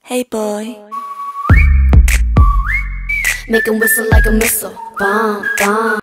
Hey boy, make 'em whistle like a missile. Bomb, bomb.